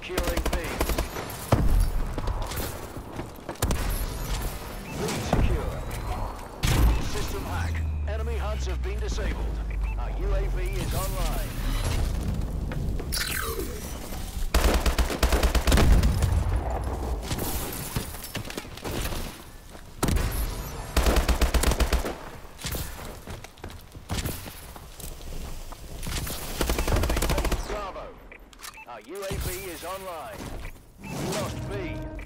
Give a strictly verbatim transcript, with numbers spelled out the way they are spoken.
Securing B. B secure. System hack. Enemy hunts have been disabled. Our U A V is online. Enemy taking Bravo. Our U A V is online. We lost B.